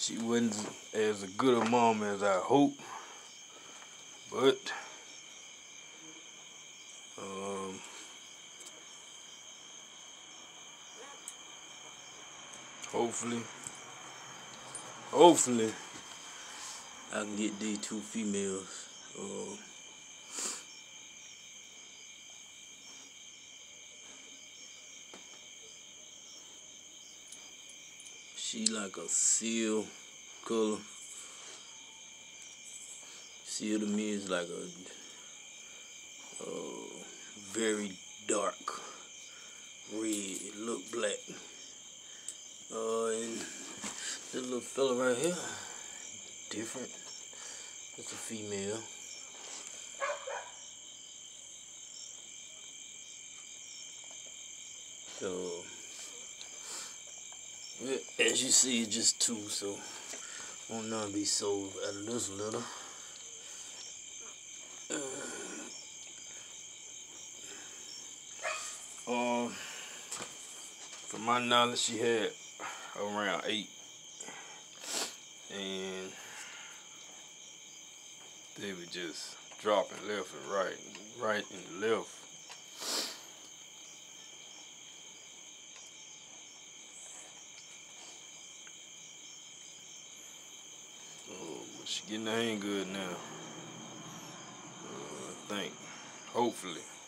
She wasn't as good a mom as I hoped, but hopefully I can get these two females. She like a seal color. Seal to me is like a very dark red, look black. And this little fella right here, different. It's a female. So, as you see, it's just two, so won't none be sold out of this litter. From my knowledge, she had around 8, and they were just dropping left and right and left. She getting the hang good now. I think, hopefully.